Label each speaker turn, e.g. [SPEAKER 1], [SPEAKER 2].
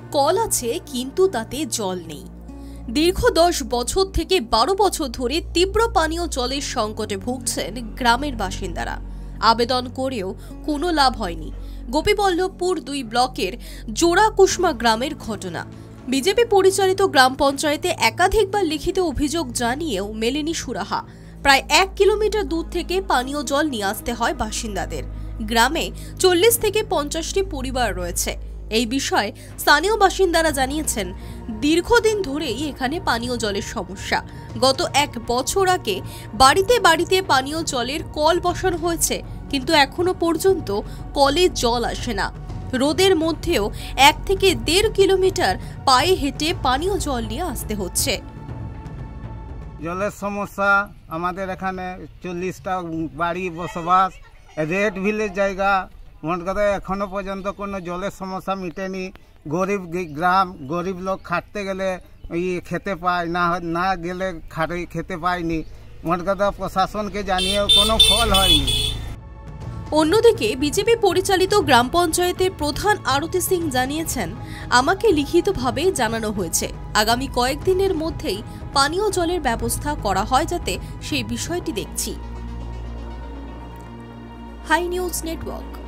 [SPEAKER 1] Call আছে কিন্তু তাতে জল নেই। দীর্ঘ 10 বছর থেকে 12 বছর ধরে তীব্র পানীয় জলের সংকটে ভুগছেন গ্রামের বাসিন্দারা। আবেদন করেও কোনো লাভ হয়নি। গোপীবল্লভপুর 2 ব্লকের জোড়াকুসমা গ্রামের ঘটনা। বিজেপি পরিচালিত গ্রাম পঞ্চায়েতে একাধিকবার লিখিত অভিযোগ জানিয়েও মেলেনি সুরাহা। প্রায় 1 কিলোমিটার দূর থেকে পানীয় জল নিয়ে আসতে হয় বাসিন্দাদের। গ্রামে 40 থেকে 50টি পরিবার রয়েছে। এই বিষয়ে স্থানীয় বাসিন্দারা জানিয়েছেন, দীর্ঘদিন ধরেই এখানে পানীয় জলের সমস্যা। গত 1 বছর আগে বাড়িতে বাড়িতে পানীয় জলের কল বসানো হয়েছে, কিন্তু এখনো পর্যন্ত কলে জল আসে না। রোদের মধ্যেও 1 থেকে 1.5 কিলোমিটার পায়ে হেঁটে পানীয় জল নিয়ে আসতে হচ্ছে।
[SPEAKER 2] জলের সমস্যা আমাদের এখানে 40টা বাড়ি বসবাস, রেড ভিলেজ জায়গা। মোট কথা এখনো পর্যন্ত কোনো জলের সমস্যা মিটেনি। গরিব গ্রাম, গরিব লোক খাটতে গেলে খেতে পায় না, না গেলে খেতে পায়নি। মোট কথা প্রশাসনকে জানিয়েও কোনো ফল হয়নি।
[SPEAKER 1] অন্যদিকে বিজেপি পরিচালিত গ্রাম পঞ্চায়েতের প্রধান আরতি সিং জানিয়েছেন, আমাকে লিখিতভাবে জানানো হয়েছে আগামী কয়েকদিনের মধ্যেই পানীয় জলের ব্যবস্থা করা হয়, যাতে সেই বিষয়টি দেখছি। Hi News network.